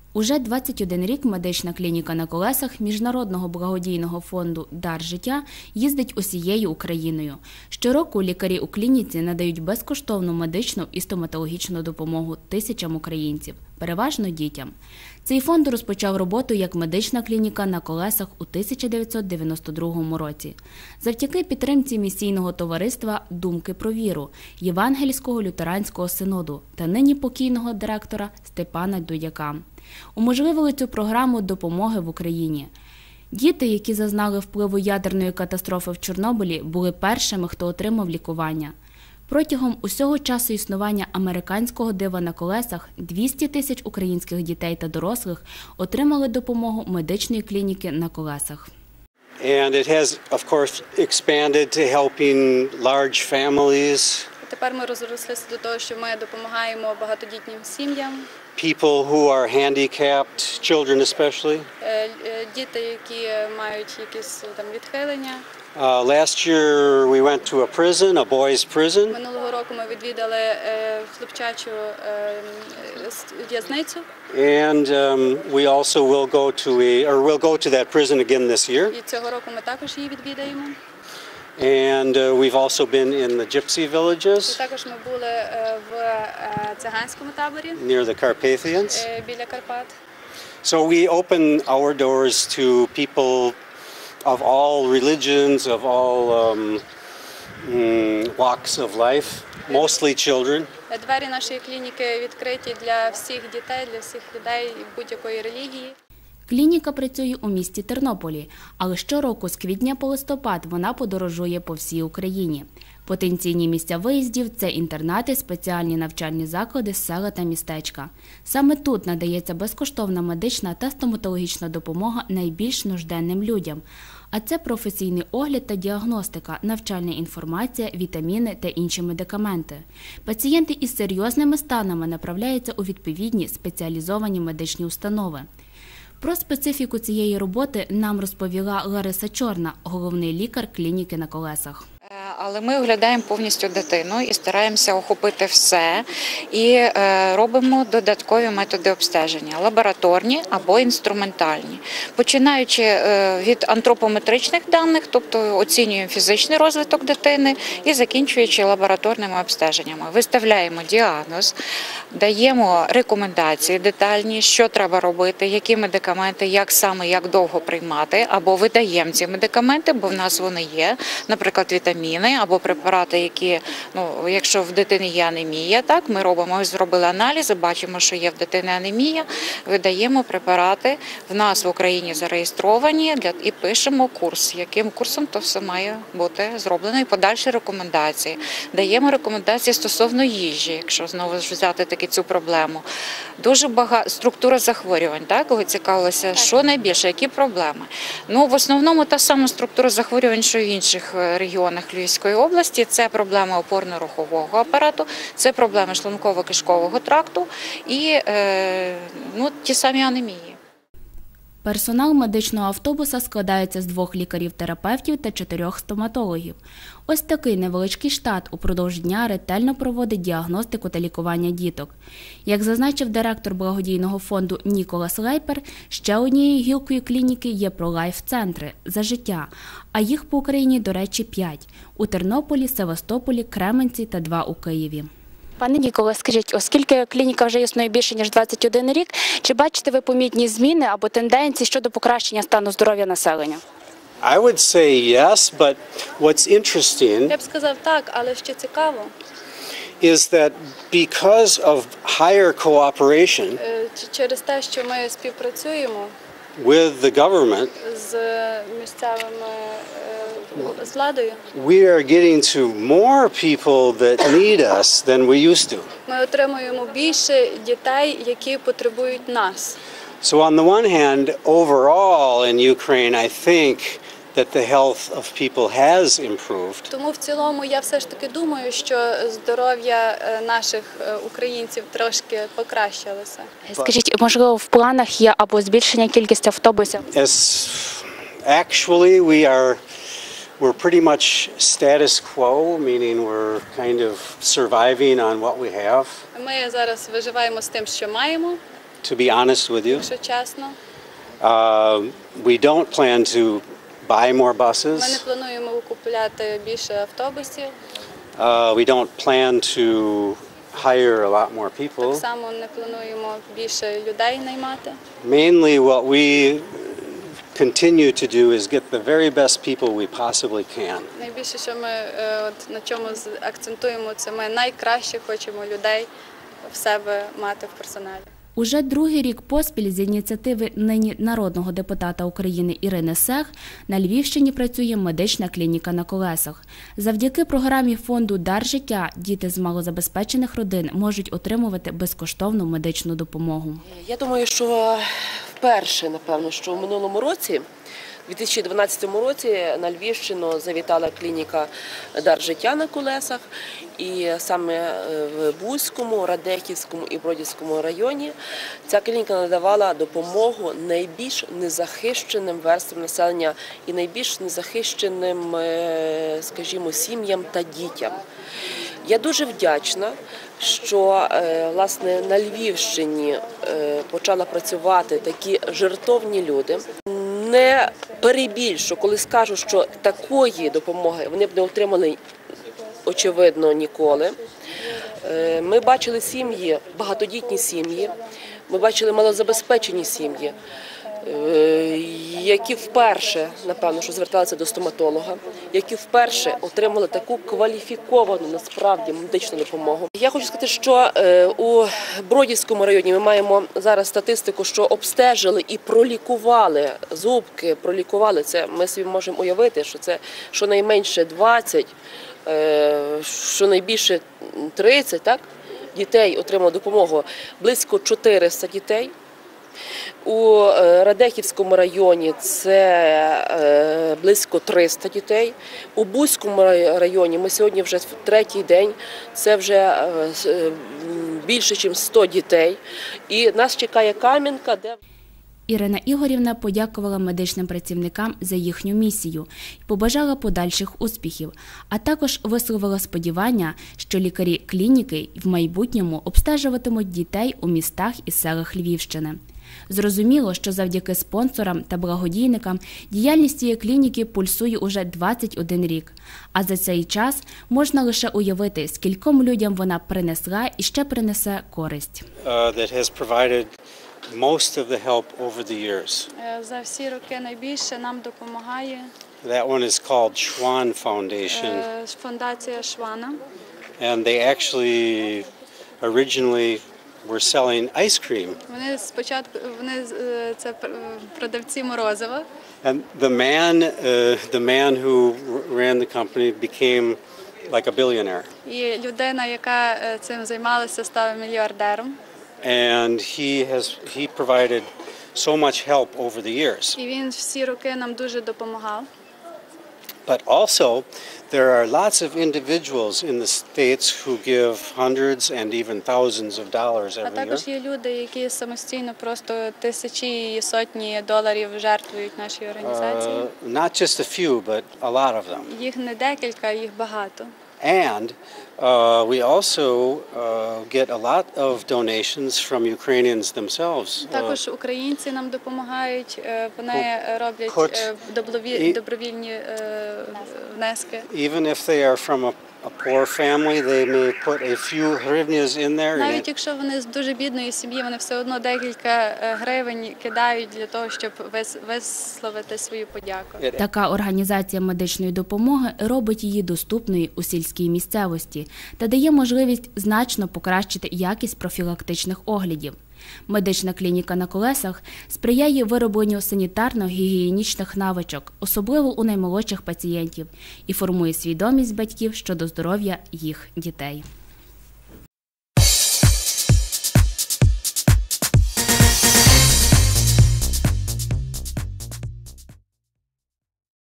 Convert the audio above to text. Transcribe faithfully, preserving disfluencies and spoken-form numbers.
Уже двадцять один рік медична клініка на колесах Міжнародного благодійного фонду «Дар життя» їздить усією Україною. Щороку лікарі у клініці надають безкоштовну медичну і стоматологічну допомогу тисячам українців, переважно дітям. Цей фонд розпочав роботу як медична клініка на колесах у тисяча дев'ятсот дев'яносто другому році. Завдяки підтримці місійного товариства «Думки про віру» Євангельського лютеранського синоду та нині покійного директора Степана Дудяка. Уможливили цю програму допомоги в Україні. Діти, які зазнали впливу ядерної катастрофи в Чорнобилі, були першими, хто отримав лікування. Протягом усього часу існування американського дива на колесах двісті тисяч українських дітей та дорослих отримали допомогу медичної клініки на колесах. And it has, of course, expanded to helping large families. Тепер ми розрослися до того, що ми допомагаємо багатодітнім сім'ям. People who are handicapped, children especially. Діти, які мають якісь там відхилення. Uh, last year we went to a prison, a boys' prison. Минулого року ми відвідали хлопчачу в'язницю. And um, we also will go to a, or we'll go to that prison again this year. І цього року ми також її відвідаємо. And uh, we've also been in the gypsy villages. Також ми були в циганському таборі. Near the Carpathians. Біля Карпат. So we open our doors to people of all religions, of all um, mm, walks of life, mostly children. Двері нашої клініки відкриті для всіх дітей, для всіх людей будь-якої релігії. Клініка працює у місті Тернополі, але щороку з квітня по листопад вона подорожує по всій Україні. Потенційні місця виїздів – це інтернати, спеціальні навчальні заклади, села та містечка. Саме тут надається безкоштовна медична та стоматологічна допомога найбільш нужденним людям. А це професійний огляд та діагностика, навчальна інформація, вітаміни та інші медикаменти. Пацієнти із серйозними станами направляються у відповідні спеціалізовані медичні установи. Про специфіку цієї роботи нам розповіла Лариса Чорна, головний лікар клініки на колесах. Але ми оглядаємо повністю дитину і стараємося охопити все і робимо додаткові методи обстеження – лабораторні або інструментальні. Починаючи від антропометричних даних, тобто оцінюємо фізичний розвиток дитини і закінчуючи лабораторними обстеженнями. Виставляємо діагноз, даємо рекомендації детальні, що треба робити, які медикаменти, як саме, як довго приймати, або видаємо ці медикаменти, бо в нас вони є, наприклад, вітаміни, або препарати, які, ну, якщо в дитини є анемія, так, ми робимо, ми зробили аналізи, бачимо, що є в дитини анемія, видаємо препарати, в нас в Україні зареєстровані для, і пишемо курс, яким курсом то все має бути зроблено, і подальші рекомендації. Даємо рекомендації стосовно їжі, якщо знову взяти таки цю проблему. Дуже багато, структура захворювань, так, ви цікавилися, що найбільше, які проблеми. Ну, в основному та сама структура захворювань, що і в інших регіонах Львівської області, це проблеми опорно-рухового апарату, це проблеми шлунково-кишкового тракту і е, ну, ті самі анемії. Персонал медичного автобуса складається з двох лікарів-терапевтів та чотирьох стоматологів. Ось такий невеличкий штат упродовж дня ретельно проводить діагностику та лікування діток. Як зазначив директор благодійного фонду Ніколас Лейпер, ще однією гілкою клініки є пролайф-центри «За життя», а їх по Україні, до речі, п'ять – у Тернополі, Севастополі, Кременці та два у Києві. Пане Ніколе, скажіть, оскільки клініка вже існує більше, ніж двадцять один рік, чи бачите ви помітні зміни або тенденції щодо покращення стану здоров'я населення? I would say yes, but what's interesting Я б сказав так, але що цікаво, is that because of higher cooperation через те, що ми співпрацюємо with the government, з місцевими з владою, we are getting to more people that need us than we used to. Ми отримуємо більше дітей, які потребують нас. So on the one hand, overall in Ukraine, I think that the health of people has improved. Тому в цілому я все ж таки думаю, що здоров'я наших українців трошки покращилося. Скажіть, можливо, в планах є або збільшення кількості автобусів? As actually we are we're pretty much status quo, meaning we're kind of surviving on what we have. Ми зараз виживаємо з тим, що маємо. to be honest with you. Якщо чесно, Uh, we don't plan to buy more ми не buses. плануємо купувати більше автобусів. Uh, we don't plan to hire a lot more Так people. само не плануємо більше людей наймати. Mainly what we continue to do is get the very best people we possibly can. Найбільше, що ми е, от, на чому з- акцентуємо, це ми найкраще хочемо людей в себе мати в персоналі. Уже другий рік поспіль з ініціативи нині народного депутата України Ірини Сех на Львівщині працює медична клініка на колесах. Завдяки програмі фонду «Дар життя» діти з малозабезпечених родин можуть отримувати безкоштовну медичну допомогу. Я думаю, що вперше, напевно, що в минулому році, у дві тисячі дванадцятому році на Львівщину завітала клініка «Дар життя» на колесах. І саме в Буському, Радехівському і Бродівському районі ця клініка надавала допомогу найбільш незахищеним верствам населення і найбільш незахищеним, е, скажімо, сім'ям та дітям. Я дуже вдячна, що е, власне на Львівщині е, почали працювати такі жертовні люди. Не перебільшу, коли скажу, що такої допомоги вони б не отримали, очевидно, ніколи. Е, Ми бачили сім'ї, багатодітні сім'ї, ми бачили малозабезпечені сім'ї, е, які вперше, напевно, що зверталися до стоматолога, які вперше отримали таку кваліфіковану, насправді, медичну допомогу. Я хочу сказати, що е, у Бродівському районі ми маємо зараз статистику, що обстежили і пролікували зубки, пролікували це. Ми собі можемо уявити, що це щонайменше двадцять, е, щонайбільше тридцять, так, дітей отримало допомогу, близько чотириста дітей. У Радехівському районі це близько триста дітей. У Буському районі ми сьогодні вже в третій день, це вже більше, ніж сто дітей. І нас чекає Кам'янка, де... Ірина Ігорівна подякувала медичним працівникам за їхню місію і побажала подальших успіхів, а також висловила сподівання, що лікарі клініки в майбутньому обстежуватимуть дітей у містах і селах Львівщини. Зрозуміло, що завдяки спонсорам та благодійникам діяльність цієї клініки пульсує уже двадцять один рік. А за цей час можна лише уявити, скільком людям вона принесла і ще принесе користь. Uh, that has provided most of the help over the years. Е, За всі роки найбільше нам допомагає That one is called Schwann Foundation, е, фондація Швана. and they actually originally were selling ice cream. Вони спочатку вони е, це пр- продавці морозива. And the man, uh, the man who r- ran the company became like a billionaire. І людина, яка е, цим займалася, стала мільярдером. And he has he provided so much help over the years. І він всі роки нам дуже допомагав. But also, there are lots of individuals in the States who give hundreds and even thousands of dollars А every також year. є люди, які самостійно просто тисячі і сотні доларів жертвують нашій організації. Uh, not just a few, but a lot of them. Їх не декілька, їх багато. And uh, we also uh, get a lot of donations from Ukrainians themselves. Uh, Також українці нам допомагають, е, вони роблять Хоч е, добровіль- і- добровільні е, внески. even if they are from a, a poor family, they may put a few hryvnias in there. and Навіть it- якщо вони з дуже бідної сім'ї, вони все одно декілька е, гривень кидають для того, щоб вис- висловити свою подяку. it- Така організація медичної допомоги робить її доступною у сільській місцевості та дає можливість значно покращити якість профілактичних оглядів. Медична клініка на колесах сприяє виробленню санітарно-гігієнічних навичок, особливо у наймолодших пацієнтів, і формує свідомість батьків щодо здоров'я їх дітей.